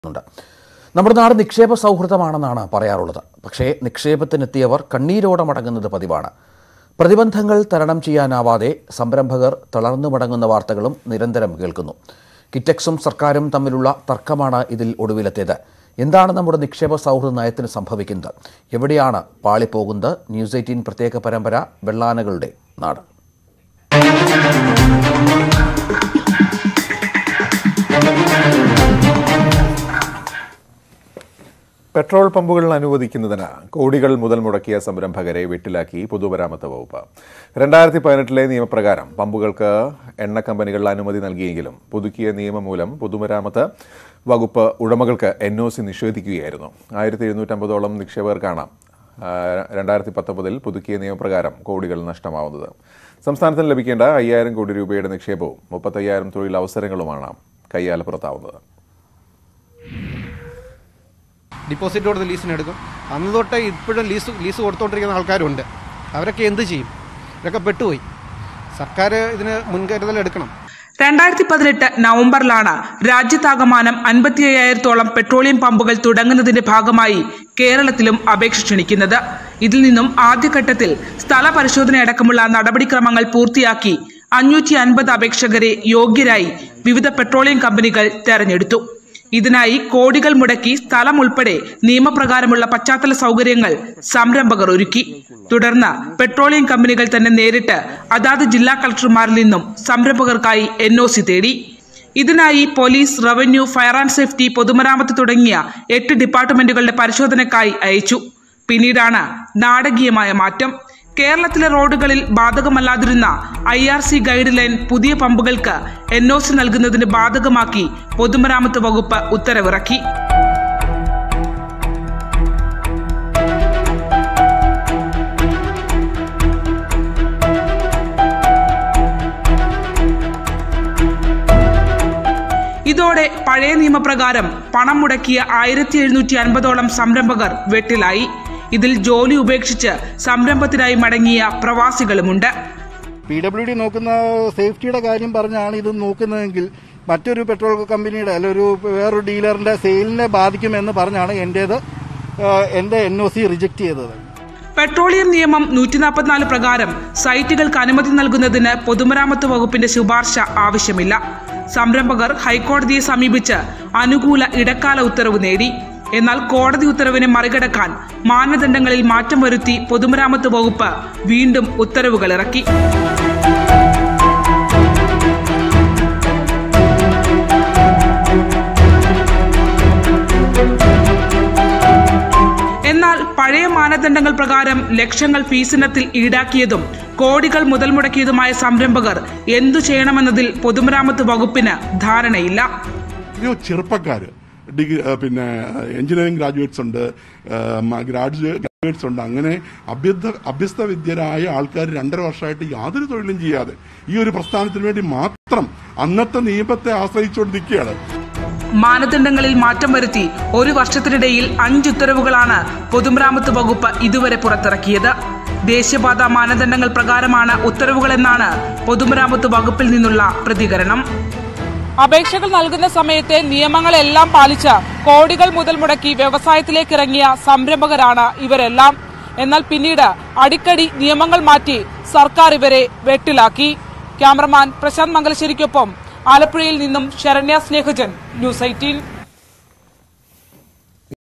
നമ്മുടെ നാട് നിക്ഷേപ സൗഹൃദമാണെന്നാണ് പറയാറുള്ളത്. പക്ഷേ നിക്ഷേപത്തിനെത്തിയവർ കണ്ണീരോടെ മടങ്ങുന്നത് പതിവാണ്. പ്രതിബന്ധങ്ങൾ തരണം ചെയ്യാനാവാതെ സംരംഭകർ തളർന്നു മടങ്ങുന്ന വാർത്തകളും നിരന്തരം കേൾക്കുന്നു. കിറ്റക്സും സർക്കാരും തമ്മിലുള്ള തർക്കമാണ് ഇതിൽ ഒടുവിലെത്തിയത്. എന്താണ് നമ്മുടെ നിക്ഷേപ സൗഹൃദ നയത്തിന് സംഭവിക്കുന്നത്? എവിടെയാണ് പാളിപ്പോകുന്നത്? ന്യൂസ് 18 പ്രത്യേക പരമ്പര വെള്ളാനകളുടെ നാട്. പെട്രോൾ പമ്പുകൾ അനുവദിക്കുന്നതിന് കോടികൾ മുതൽ മുടക്കിയ സംരംഭകരെ വെട്ടിലാക്കി പൊതുമരാമത്ത് വകുപ്പ്. 2018 നിയമപ്രകാരം പമ്പുകൾക്ക് എണ്ണ കമ്പനികൾ അനുമതി നൽകിയെങ്കിലും പുതുക്കിയ നിയമം മൂലം പൊതുമരാമത്ത് വകുപ്പ് ഉടമകൾക്ക് NOC നിഷേധിക്കുകയായിരുന്നു. 1750ഓളം നിക്ഷേപകർക്കാണ് 2019 പുതുക്കിയ നിയമപ്രകാരം കോടികൾ നഷ്ടമാവുന്നത്. സംസ്ഥാനത്തിന് ലഭിക്കേണ്ട 5000 കോടി രൂപയുടെ നിക്ഷേപവും 35,000 തൊഴിലവസരങ്ങളുമാണ് കയ്യാലപ്പുറത്താവുന്നത്. ഡിപ്പോസിറ്റ് കൊടുത്ത് ലീസിനെടുക്കും. അന്ന് തൊട്ടേ ഇപ്പോഴും ലീസ് കൊടുത്തുകൊണ്ടിരിക്കുന്ന ആൾക്കാരുണ്ട്. അവരൊക്കെ എന്ത് ചെയ്യും? ഇതൊക്കെ പെട്ടുപോയി. സർക്കാർ ഇതിന് മുൻകരുതൽ എടുക്കണം. 2018 നവംബറിലാണ് രാജ്യത്താകമാനം 55,000-ഓളം പെട്രോളിയം പമ്പുകൾ തുടങ്ങുന്നതിന്റെ ഭാഗമായി കേരളത്തിലും അപേക്ഷ ക്ഷണിക്കുന്നത്. ഇതിൽ നിന്നും ആദ്യഘട്ടത്തിൽ സ്ഥല പരിശോധനയടക്കമുള്ള നടപടിക്രമങ്ങൾ പൂർത്തിയാക്കി 550 അപേക്ഷകരെ യോഗ്യരായി വിവിധ പെട്രോളിയം കമ്പനികൾ തെരഞ്ഞെടുത്തു. ഇതിനായി കോടികൾ മുടക്കി സ്ഥലം ഉൾപ്പെടെ നിയമപ്രകാരമുള്ള പശ്ചാത്തല സൗകര്യങ്ങൾ സംരംഭകർ ഒരുക്കി. തുടർന്ന് പെട്രോളിയം കമ്പനികൾ തന്നെ നേരിട്ട് അതാത് ജില്ലാ കളക്ടർമാരിൽ നിന്നും സംരംഭകർക്കായി NOC തേടി. ഇതിനായി police, revenue, fire and safety, പൊതുമരാമത്ത് തുടങ്ങിയ 8 ഡിപ്പാർട്ട്മെന്റുകളുടെ പരിശോധനയ്ക്കായി അയച്ചു. പിന്നീടാണ് നാടകീയമായ മാറ്റം. കേരളത്തിലെ റോഡുകളിൽ ബാധകമല്ലാതിരുന്ന IRC ഗൈഡ് ലൈൻ പുതിയ പമ്പുകൾക്ക് NOC നൽകുന്നതിന് ബാധകമാക്കി പൊതുമരാമത്ത് വകുപ്പ് ഉത്തരവിറക്കി. ഇതോടെ പഴയ നിയമപ്രകാരം പണം മുടക്കിയ 1750ഓളം സംരംഭകർ വെട്ടിലായി. ഇതിൽ ജോലി ഉപേക്ഷിച്ച് സംരംഭത്തിനായി മടങ്ങിയ പ്രവാസികളുമുണ്ട്. PWD നോക്കുന്ന സേഫ്റ്റിയുടെ കാര്യം പറഞ്ഞാണ് ഇത് നോക്കുന്നതെങ്കിൽ മറ്റൊരു പെട്രോൾ കമ്പനിയുടെ അല്ലെങ്കിൽ വേറൊരു ഡീലറിന്റെ സെയിലിനെ ബാധിക്കുമെന്ന് പറഞ്ഞാണ് എന്റെ NOC റിജക്ട് ചെയ്തത്. പെട്രോളിയം നിയമം 144 പ്രകാരം സൈറ്റുകൾക്ക് അനുമതി നൽകുന്നതിന് പൊതുമരാമത്ത് വകുപ്പിന്റെ ശുപാർശ ആവശ്യമില്ല. സംരംഭകർ ഹൈക്കോടതിയെ സമീപിച്ച് അനുകൂല ഇടക്കാല ഉത്തരവ് നേടി. എന്നാൽ കോടതി ഉത്തരവിനെ മറികടക്കാൻ മാനദണ്ഡങ്ങളിൽ മാറ്റം വരുത്തി പൊതുമരാമത്ത് വകുപ്പ് വീണ്ടും ഉത്തരവുകൾ ഇറക്കി. എന്നാൽ പഴയ മാനദണ്ഡങ്ങൾ പ്രകാരം ലക്ഷങ്ങൾ ഫീസിനത്തിൽ ഈടാക്കിയതും കോടികൾ മുതൽ മുടക്കിയതുമായ സംരംഭകർ എന്തു ചെയ്യണമെന്നതിൽ പൊതുമരാമത്ത് വകുപ്പിന് ധാരണയില്ല. ചെറുപ്പക്കാര് പിന്നെ എഞ്ചിനീയറിംഗ് ഗ്രാജുവേറ്റ്സ് ഉണ്ട്, ഗ്രാജുവേറ്റ്സ് ഉണ്ട്. അങ്ങനെ അഭ്യസ്ത വിദ്യരായ ആൾക്കാർ 2.5 വർഷമായിട്ട് യാതൊരു തൊഴിലും ചെയ്യാതെ ഈ ഒരു പ്രസ്ഥാനത്തിന് വേണ്ടി മാത്രം അന്നത്തെ നിയമത്തെ ആശ്രയിച്ചുകൊണ്ട് നിൽക്കുകയാണ്. മാനദണ്ഡങ്ങളിൽ മാറ്റം വരുത്തി 1 വർഷത്തിനിടയിൽ 5 ഉത്തരവുകളാണ് പൊതുമരാമത്ത് വകുപ്പ് ഇതുവരെ പുറത്തിറക്കിയത്. ദേശീയപാത മാനദണ്ഡങ്ങൾ പ്രകാരമാണ് ഉത്തരവുകളെന്നാണ് പൊതുമരാമത്ത് വകുപ്പിൽ നിന്നുള്ള പ്രതികരണം. അപേക്ഷകൾ നൽകുന്ന സമയത്തെ നിയമങ്ങളെല്ലാം പാലിച്ച് കോടികൾ മുതൽ മുടക്കി വ്യവസായത്തിലേക്ക് ഇറങ്ങിയ സംരംഭകരാണ് ഇവരെല്ലാം. എന്നാൽ പിന്നീട് അടിക്കടി നിയമങ്ങൾ മാറ്റി സർക്കാർ ഇവരെ വെട്ടിലാക്കി. ക്യാമറമാൻ പ്രശാന്ത് മംഗലശ്ശേരിക്കൊപ്പം ആലപ്പുഴയിൽ നിന്നും ശരണ്യ സ്നേഹജൻ, ന്യൂസ് 18.